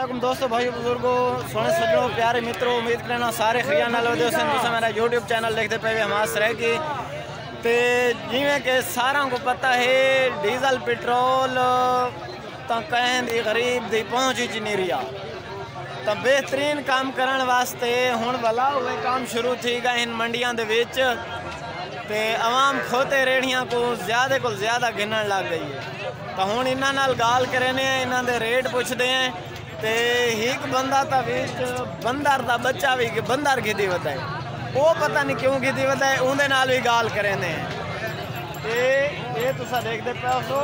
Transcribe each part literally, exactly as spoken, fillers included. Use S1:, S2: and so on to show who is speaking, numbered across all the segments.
S1: वालेकुम दोस्तों, भाई बुजुर्गो, सोने सज्जनों, प्यारे मित्रों, उम्मीद करना सारे खिया नाल वधे सन। तुम मेरा यूट्यूब चैनल देखते पे हमास रह की ते जिमें कि सारा को पता है डीजल पेट्रोल तो कहें दी गरीब दी पहुँच ही नहीं रहा। तो बेहतरीन काम करने वास्ते हुण वाला हुए काम शुरू थी गए इन मंडियां दे विच ते आवाम खोते रेड़ियां को ज़्यादा को ज़्यादा गिनन लग गई है। तो हुण इन्हां नाल गाल करने इन्हां दे रेट पुछदे हैं ते एक बंदा ता विच बंदर दा बच्चा भी कि बंदर गिदी वदा है, वो पता नहीं क्यों गिदी वदा है, उहदे नाल भी गाल करने हैं। ते ये तुसा देखदे पे हो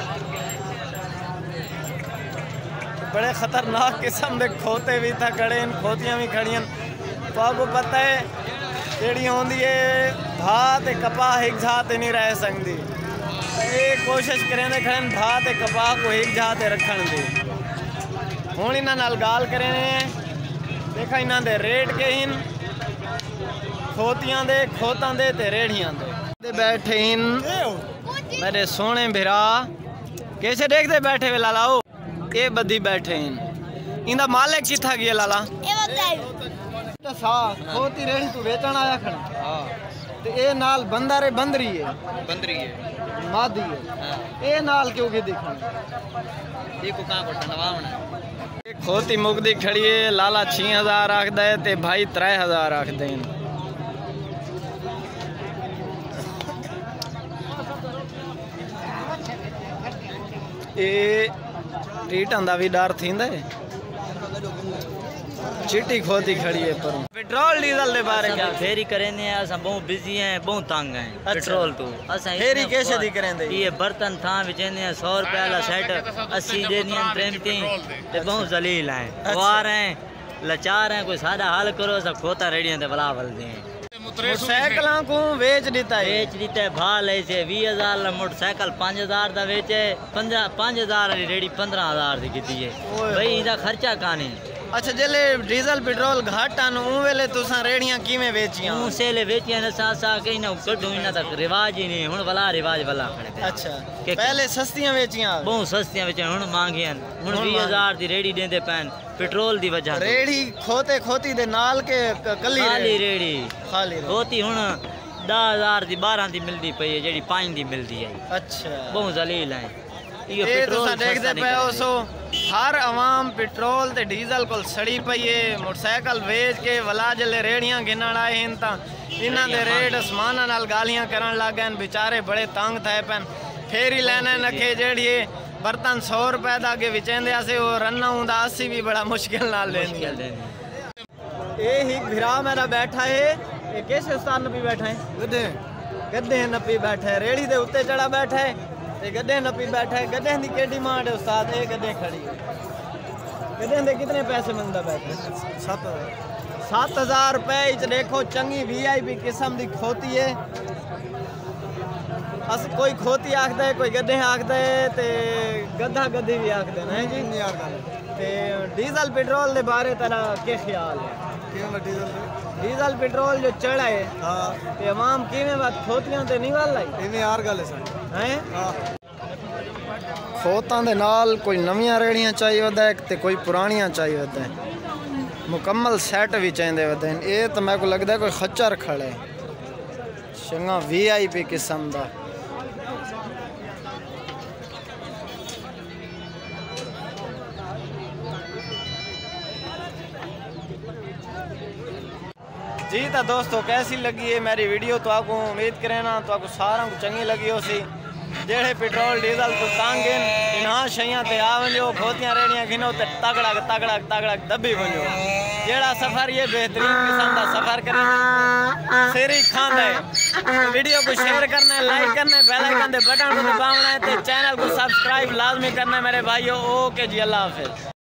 S1: बड़े खतरनाक किस्म के खोते भी था खड़े, खोतियाँ भी खड़ियां। तो आपको पता है जेड़ी होंदी है भात कपाह एक झात नहीं रह सकती, ये कोशिश करें खड़े भात कपाह को एक झात रखन दी। हुण इन्हां नाल गाल करें देखा इन्हां दे रेट के इन खोतियां दे खोतां दे ते रेड़ियां दे बैठे इन मेरे सोने भिरा कैसे देखते बैठे वे लालाओ ये बदी बैठे इन इंदा मालिक किथा गया लाला तो सा खोती रेड़ी तू बेचण आया खड़ा। हां ते ए नाल बंदर है बंदरी है बंदरी है मादी है। हां ए नाल क्यों के दिखण ये को का को टनवावना ए खोती मुगदी खड़ी है। लाला छह हज़ार आखदा है ते भाई तीन हज़ार आखदे हैं। ए टीटां दा भी डर थींदा है। चिट्टी खोती खड़ी है पर पेट्रोल डीजल दे बारे क्या
S2: फेरी करेंदे हैं। असा बहुत बिजी हैं, बहुत तंग हैं। अच्छा। पेट्रोल तो असा
S1: फेरी कैसे दी करेंदे?
S2: ये बर्तन था विचेंदे हैं सौ रुपए वाला सेट अस्सी देनी ट्रेमती ते बहुत जलील हैं। अच्छा। वार हैं लाचार हैं, कोई सादा हाल करो सब खोता रेडियां ते बला बलदे हैं।
S1: मोटरसाइकिलों को बेच देता है
S2: बेच देता है भा ले से बीस हजार ला मोटरसाइकिल पाँच हजार दा बेचे पंद्रह पाँच हजार वाली रेडी पंद्रह हजार दी कीती है भाई इदा खर्चा काने। अच्छा जेले डीजल पेट्रोल घाट आन उ वेले तुसा रेड़ियां किवें बेचियां? उ सेले बेचियां न सा सा के न कढो इना तक रिवाज ही नहीं हुन वाला रिवाज वाला खड़े। अच्छा के
S1: पहले सस्तियां बेचियां बहुत
S2: सस्तियां बेचियां हुन मांगियां हुन बीस हजार दी रेडी देंदे पैन पेट्रोल दी वजह
S1: रेड़ी खोते खोती दे नाल के कली
S2: खाली रेड़ी
S1: खाली
S2: खोती हुन दस हजार दी बारह दी मिलदी पई है जेडी पाँच दी मिलदी है।
S1: अच्छा बहुत
S2: जलील है
S1: ये पेट्रोल देखते पे हो सो हर आवाम पेट्रोल ते डीजल को सड़ी पई है। मोटरसाइकिल बेच के वला जले रेड़ियां गिनण आए हैं ता इन्हां दे रेट आसमान नाल गालियां करन लग गए। बेचारे बड़े तंग थे पैन फेरी लेने नखे जेड़ी बर्तन सौ रुपए दा के विचेंदे से वो रन्ना हुंदा अस्सी भी बड़ा मुश्किल नाल लेनी। ये ही भिरा मेरा बैठा है ये कैसे उस्ताद नपी बैठा है गड्ढे गड्ढे नपी बैठा है रेड़ी दे उत्ते चढ़ा बैठा है ते गड्ढे नपी बैठा है। गड्ढे दी के डिमांड है उस्ताद? ये गड्ढे खड़ी है गड्ढे दे कितने पैसे मंगदा बैठा? सात हजार सात हजार रुपए देखो चंगी वी आई पी किस्म दी खोती है। अस कोई खोती आखदा है कोई गड्ढे आखदा है ते गद्धा गद्धी भी आखदे हैं जी। ते डीजल पेट्रोल दे बारे तेरा के ख्याल है? डीजल डीजल पेट्रोल जो चढ़ा है हां ते आवाम किवें बात खोतियां ते नहीं वाल लाई इवें यार गल है हैं। हां खोतां दे नाल कोई नवीं रेड़ियां चाहिए होदा है ते कोई पुरानियां चाहिए होदा है। मुकम्मल सेट भी चाहिए होते हैं। ये तो मेरे को लगता है कोई खच्चर खड़े चंगा वी आई पी किस्म का। जी तो दोस्तों कैसी लगी है मेरी वीडियो? तो आपको उम्मीद करें ना तो आपको सारा को चंगी लगी हो सी जेड़े पेट्रोल डीजल तो तंग इन्हां शइयां ते आ वञो खोतियां रेड़ियां गिनो ते तगड़ा तगड़ा तगड़ा दबी वञो। जेड़ा सफ़र ये बेहतरीन किस्म का सफ़र करे सिर ही खांदा है। वीडियो को शेयर करना है, लाइक करना है, बेल आइकन दे बटन को दबाना है ते चैनल को सब्सक्राइब लाजमी करना है मेरे भाइयों। ओके जी, अल्लाह हाफिज़।